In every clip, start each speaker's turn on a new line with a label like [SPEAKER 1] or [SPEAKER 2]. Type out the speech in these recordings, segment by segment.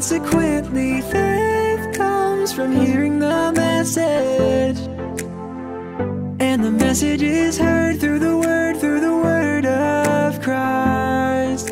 [SPEAKER 1] Consequently, faith comes from hearing the message, and the message is heard through the word of Christ.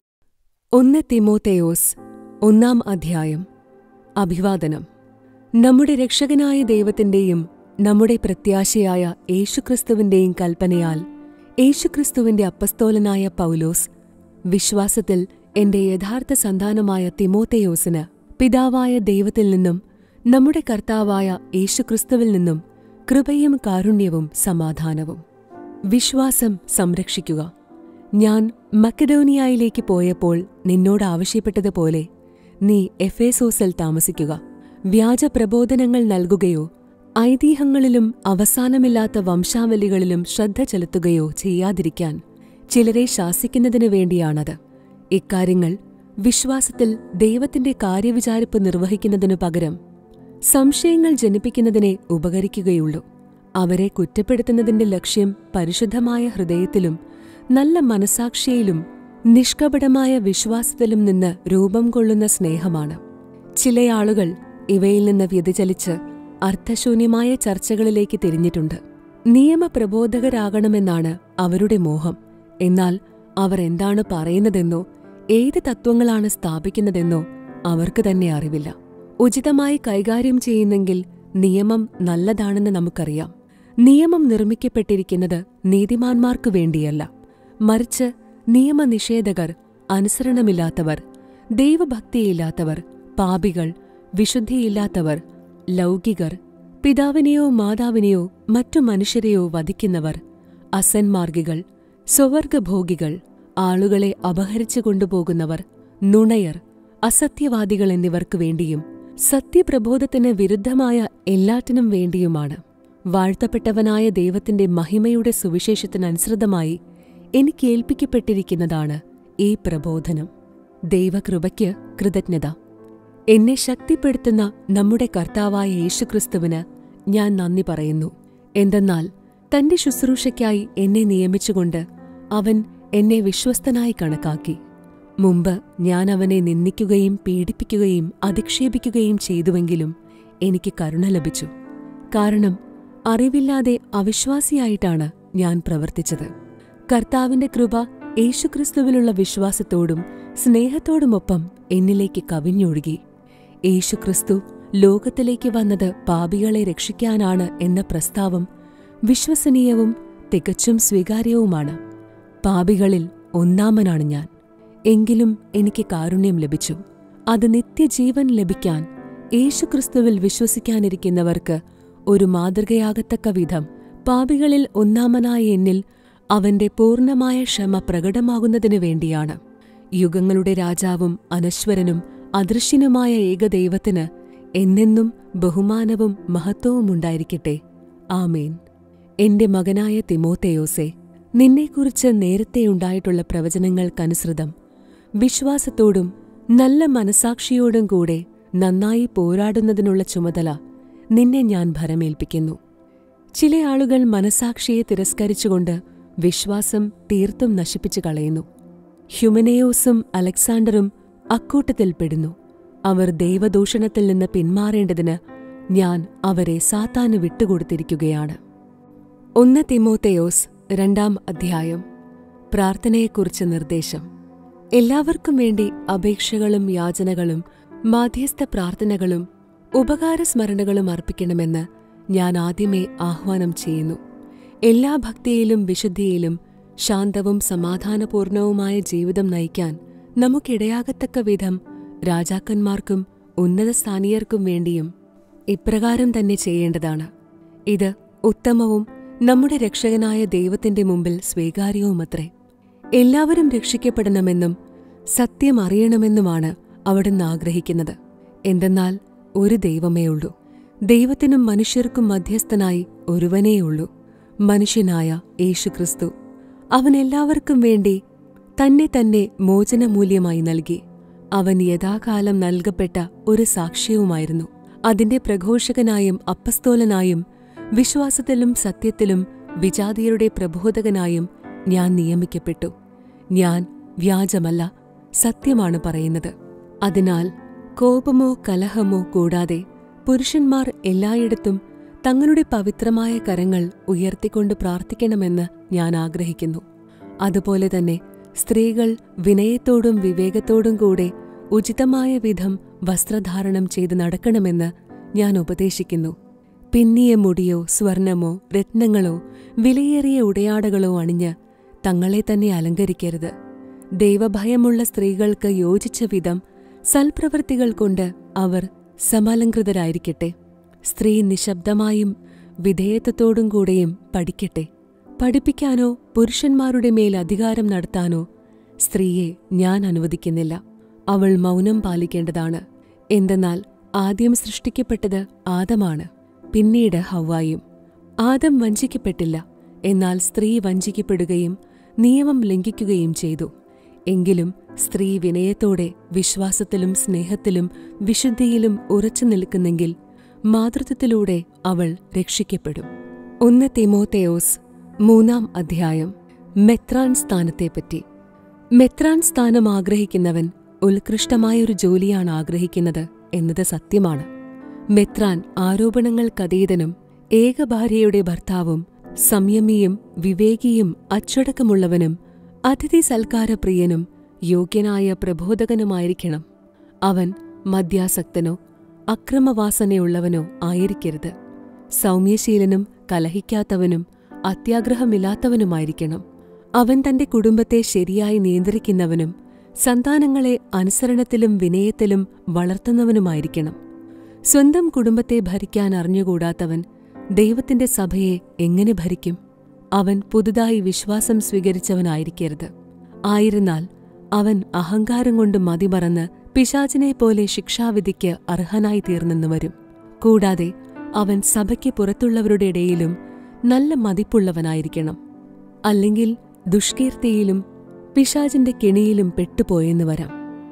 [SPEAKER 2] 1 തിമോഥെയോസ് 1 അധ്യായം. അഭിവാദനം. നമ്മുടെ രക്ഷകനായ ദൈവത്തിന്റെയും നമ്മുടെ പ്രത്യാശയായ യേശുക്രിസ്തുവിന്റെയും കൽപ്പനയാൽ യേശുക്രിസ്തുവിന്റെ അപ്പസ്തോലനായ പൗലോസ്, വിശ്വാസത്തിൽ എന്റെ യഥാർത്ഥ സന്താനമായ തിമോഥെയോസിന് പിതാവായ ദൈവത്തിൽ നിന്നും നമ്മുടെ കർത്താവായ യേശുക്രിസ്തുവിൽ നിന്നും കൃപയും കാരുണ്യവും സമാധാനവും. വിശ്വാസം സംരക്ഷിക്കുക. ഞാൻ മക്കഡോനിയയിലേക്ക് പോയപ്പോൾ നിന്നോട് ആവശ്യപ്പെട്ടതുപോലെ നീ എഫേസോസിൽ താമസിക്കുക. വ്യാജപ്രബോധനങ്ങൾ നൽകുകയോ ഐതിഹ്യങ്ങളിലും അവസാനമില്ലാത്ത വംശാവലികളിലും ശ്രദ്ധ ചെലുത്തുകയോ ചെയ്യാതിരിക്കാൻ ചിലരെ ശാസിക്കുന്നതിനു വേണ്ടിയാണത്. ഇക്കാര്യങ്ങൾ വിശ്വാസത്തിൽ ദൈവത്തിന്റെ കാര്യവിചാരിപ്പ് നിർവഹിക്കുന്നതിനു പകരം സംശയങ്ങൾ ജനിപ്പിക്കുന്നതിനെ ഉപകരിക്കുകയുള്ളൂ. അവരെ കുറ്റപ്പെടുത്തുന്നതിന്റെ ലക്ഷ്യം പരിശുദ്ധമായ ഹൃദയത്തിലും നല്ല മനസാക്ഷിയിലും നിഷ്കപടമായ വിശ്വാസത്തിലും നിന്ന് രൂപം കൊള്ളുന്ന സ്നേഹമാണ്. ചിലയാളുകൾ ഇവയിൽ നിന്ന് വ്യതിചലിച്ച് അർത്ഥശൂന്യമായ ചർച്ചകളിലേക്ക് തിരിഞ്ഞിട്ടുണ്ട്. നിയമപ്രബോധകരാകണമെന്നാണ് അവരുടെ മോഹം. എന്നാൽ അവർ എന്താണ് പറയുന്നതെന്നോ ഏത് തത്വങ്ങളാണ് സ്ഥാപിക്കുന്നതെന്നോ അവർക്ക് തന്നെ അറിവില്ല. ഉചിതമായി കൈകാര്യം ചെയ്യുന്നെങ്കിൽ നിയമം നല്ലതാണെന്ന് നമുക്കറിയാം. നിയമം നിർമ്മിക്കപ്പെട്ടിരിക്കുന്നത് നീതിമാന്മാർക്കു വേണ്ടിയല്ല, മറിച്ച് നിയമനിഷേധകർ, അനുസരണമില്ലാത്തവർ, ദൈവഭക്തിയില്ലാത്തവർ, പാപികൾ, വിശുദ്ധിയില്ലാത്തവർ, ലൗകികർ, പിതാവിനെയോ മാതാവിനെയോ മറ്റു മനുഷ്യരെയോ വധിക്കുന്നവർ, അസന്മാർഗികൾ, സ്വവർഗഭോഗികൾ, ആളുകളെ അപഹരിച്ചു കൊണ്ടുപോകുന്നവർ, നുണയർ, അസത്യവാദികൾ എന്നിവർക്കു വേണ്ടിയും സത്യപ്രബോധത്തിന് വിരുദ്ധമായ എല്ലാറ്റിനും വേണ്ടിയുമാണ്. വാഴ്ത്തപ്പെട്ടവനായ ദൈവത്തിന്റെ മഹിമയുടെ സുവിശേഷത്തിനനുസൃതമായി എനിക്ക് ഏൽപ്പിക്കപ്പെട്ടിരിക്കുന്നതാണ് ഈ പ്രബോധനം. ദൈവകൃപയ്ക്ക് കൃതജ്ഞത. എന്നെ ശക്തിപ്പെടുത്തുന്ന നമ്മുടെ കർത്താവായ യേശുക്രിസ്തുവിന് ഞാൻ നന്ദി പറയുന്നു. എന്തെന്നാൽ തന്റെ ശുശ്രൂഷയ്ക്കായി എന്നെ നിയമിച്ചുകൊണ്ട് അവൻ എന്നെ വിശ്വസ്തനായി കണക്കാക്കി. മുമ്പ് ഞാൻ അവനെ നിന്ദിക്കുകയും പീഡിപ്പിക്കുകയും അധിക്ഷേപിക്കുകയും ചെയ്തുവെങ്കിലും എനിക്ക് കരുണ ലഭിച്ചു. കാരണം അറിവില്ലാതെ അവിശ്വാസിയായിട്ടാണ് ഞാൻ പ്രവർത്തിച്ചത്. കർത്താവിന്റെ കൃപ യേശുക്രിസ്തുവിലുള്ള വിശ്വാസത്തോടും സ്നേഹത്തോടുമൊപ്പം എന്നിലേക്ക് കവിഞ്ഞൊഴുകി. യേശുക്രിസ്തു ലോകത്തിലേക്ക് വന്നത് പാപികളെ രക്ഷിക്കാനാണ് എന്ന പ്രസ്താവം വിശ്വസനീയവും തികച്ചും സ്വീകാര്യവുമാണ്. പാപികളിൽ ഒന്നാമനാണ് ഞാൻ. എങ്കിലും എനിക്ക് കാരുണ്യം ലഭിച്ചു. അത് നിത്യജീവൻ ലഭിക്കാൻ യേശുക്രിസ്തുവിൽ വിശ്വസിക്കാനിരിക്കുന്നവർക്ക് ഒരു മാതൃകയാകത്തക്ക വിധം പാപികളിൽ ഒന്നാമനായ എന്നിൽ അവന്റെ പൂർണ്ണമായ ക്ഷമ പ്രകടമാകുന്നതിനു വേണ്ടിയാണ്. യുഗങ്ങളുടെ രാജാവും അനശ്വരനും അദൃശ്യനുമായ ഏകദൈവത്തിന് എന്നെന്നും ബഹുമാനവും മഹത്വവുമുണ്ടായിരിക്കട്ടെ. ആമേൻ. എന്റെ മകനായ തിമോഥെയോസേ, നിന്നെക്കുറിച്ച് നേരത്തെയുണ്ടായിട്ടുള്ള പ്രവചനങ്ങൾക്കനുസൃതം വിശ്വാസത്തോടും നല്ല മനസാക്ഷിയോടും കൂടെ നന്നായി പോരാടുന്നതിനുള്ള ചുമതല നിന്നെ ഞാൻ ഭരമേൽപ്പിക്കുന്നു. ചില ആളുകൾ മനസാക്ഷിയെ തിരസ്കരിച്ചുകൊണ്ട് വിശ്വാസം തീർത്തും നശിപ്പിച്ചു കളയുന്നു. ഹ്യുമനേയോസും അലക്സാണ്ടറും അക്കൂട്ടത്തിൽപ്പെടുന്നു. അവർ ദൈവദൂഷണത്തിൽ നിന്ന് പിന്മാറേണ്ടതിന് ഞാൻ അവരെ സാത്താന് വിട്ടുകൊടുത്തിരിക്കുകയാണ്. 1 തിമോഥെയോസ് 2 അധ്യായം. പ്രാർത്ഥനയെക്കുറിച്ച് നിർദ്ദേശം. എല്ലാവർക്കും വേണ്ടി അപേക്ഷകളും യാചനകളും മാധ്യസ്ഥ പ്രാർത്ഥനകളും ഉപകാരസ്മരണകളും അർപ്പിക്കണമെന്ന് ഞാൻ ആദ്യമേ ആഹ്വാനം ചെയ്യുന്നു. എല്ലാ ഭക്തിയിലും വിശുദ്ധിയിലും ശാന്തവും സമാധാനപൂർണവുമായ ജീവിതം നയിക്കാൻ നമുക്കിടയാകത്തക്ക വിധം രാജാക്കന്മാർക്കും ഉന്നതസ്ഥാനീയർക്കും വേണ്ടിയും ഇപ്രകാരം തന്നെ ചെയ്യേണ്ടതാണ്. ഇത് ഉത്തമവും നമ്മുടെ രക്ഷകനായ ദൈവത്തിന്റെ മുമ്പിൽ സ്വീകാര്യവുമത്രേ. എല്ലാവരും രക്ഷിക്കപ്പെടണമെന്നും സത്യം അറിയണമെന്നുമാണ് അവിടുന്ന് ആഗ്രഹിക്കുന്നത്. എന്തെന്നാൽ ഒരു ദൈവമേ ഉള്ളൂ. ദൈവത്തിനും മനുഷ്യർക്കും മധ്യസ്ഥനായി ഒരുവനേയുള്ളൂ, മനുഷ്യനായ യേശുക്രിസ്തു. അവൻ എല്ലാവർക്കും വേണ്ടി തന്നെ മോചനമൂല്യമായി നൽകി. അവൻ യഥാകാലം നൽകപ്പെട്ട ഒരു സാക്ഷ്യവുമായിരുന്നു. അതിന്റെ പ്രഘോഷകനായും അപ്പസ്തോലനായും വിശ്വാസത്തിലും സത്യത്തിലും വിജാതിയരുടെ പ്രബോധകനായും ഞാൻ നിയമിക്കപ്പെട്ടു. ഞാൻ വ്യാജമല്ല, സത്യമാണ് പറയുന്നത്. അതിനാൽ കോപമോ കലഹമോ കൂടാതെ പുരുഷന്മാർ എല്ലായിടത്തും തങ്ങളുടെ പവിത്രമായ കരങ്ങൾ ഉയർത്തിക്കൊണ്ട് പ്രാർത്ഥിക്കണമെന്ന് ഞാൻ ആഗ്രഹിക്കുന്നു. അതുപോലെ തന്നെ സ്ത്രീകൾ വിനയത്തോടും വിവേകത്തോടും കൂടെ ഉചിതമായ വിധം വസ്ത്രധാരണം ചെയ്ത് നടക്കണമെന്ന് ഞാൻ ഉപദേശിക്കുന്നു. പിന്നിയ മുടിയോ സ്വർണമോ രത്നങ്ങളോ വിലയേറിയ ഉടയാടകളോ അണിഞ്ഞ് തങ്ങളെ തന്നെ അലങ്കരിക്കരുത്. ദൈവഭയമുള്ള സ്ത്രീകൾക്ക് യോജിച്ച വിധം സൽപ്രവൃത്തികൾ കൊണ്ട് അവർ സമലങ്കൃതരായിരിക്കട്ടെ. സ്ത്രീ നിശബ്ദമായും വിധേയത്വത്തോടും കൂടെയും പഠിക്കട്ടെ. പഠിപ്പിക്കാനോ പുരുഷന്മാരുടെ മേൽ അധികാരം നടത്താനോ സ്ത്രീയെ ഞാൻ അനുവദിക്കുന്നില്ല. അവൾ മൗനം പാലിക്കേണ്ടതാണ്. എന്തെന്നാൽ ആദ്യം സൃഷ്ടിക്കപ്പെട്ടത് ആദമാണ്, പിന്നീട് ഹവ്വായും. ആദം വഞ്ചിക്കപ്പെട്ടില്ല, എന്നാൽ സ്ത്രീ വഞ്ചിക്കപ്പെടുകയും നിയമം ലംഘിക്കുകയും ചെയ്തു. എങ്കിലും സ്ത്രീ വിനയത്തോടെ വിശ്വാസത്തിലും സ്നേഹത്തിലും വിശുദ്ധിയിലും ഉറച്ചു നിൽക്കുന്നെങ്കിൽ മാതൃത്വത്തിലൂടെ അവൾ രക്ഷിക്കപ്പെടും. 1 തിമോഥെയോസ് 3-ാം അധ്യായം. മെത്രാൻ സ്ഥാനത്തെപ്പറ്റി. മെത്രാൻ സ്ഥാനം ആഗ്രഹിക്കുന്നവൻ ഉത്കൃഷ്ടമായൊരു ജോലിയാണ് ആഗ്രഹിക്കുന്നത് എന്നത് സത്യമാണ്. മെത്രാൻ ആരോപണങ്ങൾക്കതീതനും ഏകഭാര്യയുടെ ഭർത്താവും സംയമിയും വിവേകിയും അച്ചടക്കമുള്ളവനും അതിഥി സൽക്കാരപ്രിയനും യോഗ്യനായ പ്രബോധകനുമായിരിക്കണം. അവൻ മദ്യാസക്തനോ അക്രമവാസനയുള്ളവനോ ആയിരിക്കരുത്. സൗമ്യശീലനും കലഹിക്കാത്തവനും അത്യാഗ്രഹമില്ലാത്തവനുമായിരിക്കണം. അവൻ തന്റെ കുടുംബത്തെ ശരിയായി നിയന്ത്രിക്കുന്നവനും സന്താനങ്ങളെ അനുസരണത്തിലും വിനയത്തിലും വളർത്തുന്നവനുമായിരിക്കണം. സ്വന്തം കുടുംബത്തെ ഭരിക്കാൻ അറിഞ്ഞുകൂടാത്തവൻ ദൈവത്തിന്റെ സഭയെ എങ്ങനെ ഭരിക്കും? അവൻ പുതുതായി വിശ്വാസം സ്വീകരിച്ചവനായിരിക്കരുത്. ആയിരുന്നാൽ അവൻ അഹങ്കാരം കൊണ്ട് മതിമറന്ന് പിശാചിനെപ്പോലെ ശിക്ഷാവിധിക്ക് അർഹനായി തീർന്നെന്നു വരും. കൂടാതെ അവൻ സഭയ്ക്ക് പുറത്തുള്ളവരുടെ ഇടയിലും നല്ല മതിപ്പുള്ളവനായിരിക്കണം. അല്ലെങ്കിൽ ദുഷ്കീർത്തിയിലും പിശാചിന്റെ കെണിയിലും പെട്ടുപോയെന്നു വരാം.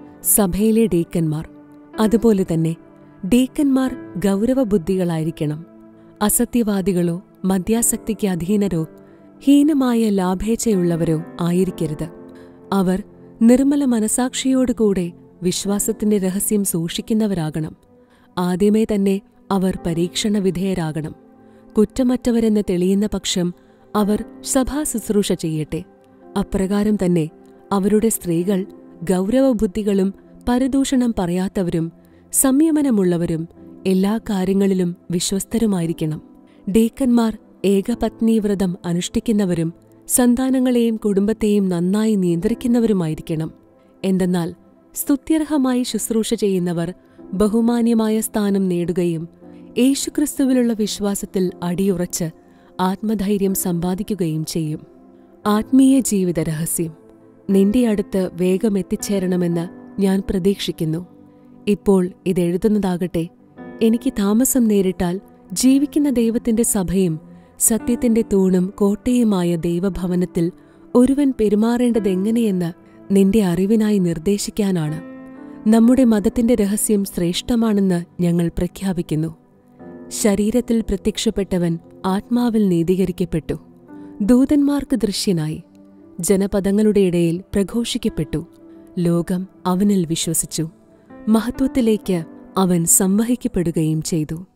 [SPEAKER 2] സഭയിലെ ഡീക്കന്മാർ അതുപോലെ തന്നെ ഡീക്കന്മാർ ഗൗരവബുദ്ധികളായിരിക്കണം. അസത്യവാദികളോ മദ്യാസക്തിക്ക് അധീനരോ ഹീനമായ ലാഭേച്ഛയുള്ളവരോ ആയിരിക്കരുത്. അവർ നിർമ്മല മനസാക്ഷിയോടുകൂടെ വിശ്വാസത്തിന്റെ രഹസ്യം സൂക്ഷിക്കുന്നവരാകണം. ആദ്യമേ തന്നെ അവർ പരീക്ഷണ വിധേയരാകണം. കുറ്റമറ്റവരെന്ന് തെളിയുന്ന പക്ഷം അവർ സഭാ ശുശ്രൂഷ ചെയ്യട്ടെ. അപ്രകാരം തന്നെ അവരുടെ സ്ത്രീകൾ ഗൗരവബുദ്ധികളും പരദൂഷണം പറയാത്തവരും സംയമനമുള്ളവരും എല്ലാ കാര്യങ്ങളിലും വിശ്വസ്തരുമായിരിക്കണം. ഡീക്കന്മാർ ഏകപത്നീവ്രതം അനുഷ്ഠിക്കുന്നവരും സന്താനങ്ങളെയും കുടുംബത്തെയും നന്നായി നിയന്ത്രിക്കുന്നവരുമായിരിക്കണം. എന്തെന്നാൽ സ്തുത്യർഹമായി ശുശ്രൂഷ ചെയ്യുന്നവർ ബഹുമാന്യമായ സ്ഥാനം നേടുകയും യേശുക്രിസ്തുവിലുള്ള വിശ്വാസത്തിൽ അടിയുറച്ച് ആത്മധൈര്യം സമ്പാദിക്കുകയും ചെയ്യും. ആത്മീയ ജീവിത രഹസ്യം. നിന്റെ അടുത്ത് വേഗം എത്തിച്ചേരണമെന്ന് ഞാൻ പ്രതീക്ഷിക്കുന്നു. ഇപ്പോൾ ഇതെഴുതുന്നതാകട്ടെ, എനിക്ക് താമസം നേരിട്ടാൽ ജീവിക്കുന്ന ദൈവത്തിന്റെ സഭയും സത്യത്തിന്റെ തൂണും കോട്ടയുമായ ദൈവഭവനത്തിൽ ഒരുവൻ പെരുമാറേണ്ടതെങ്ങനെയെന്ന് നിന്റെ അറിവിനായി നിർദ്ദേശിക്കാനാണ്. നമ്മുടെ മതത്തിന്റെ രഹസ്യം ശ്രേഷ്ഠമാണെന്ന് ഞങ്ങൾ പ്രഖ്യാപിക്കുന്നു. ശരീരത്തിൽ പ്രത്യക്ഷപ്പെട്ടവൻ ആത്മാവിൽ നീതീകരിക്കപ്പെട്ടു. ദൂതന്മാർക്ക് ദൃശ്യനായി. ജനപദങ്ങളുടെ ഇടയിൽ പ്രഘോഷിക്കപ്പെട്ടു. ലോകം അവനിൽ വിശ്വസിച്ചു. മഹത്വത്തിലേക്ക് അവൻ സംവഹിക്കപ്പെടുകയും ചെയ്തു.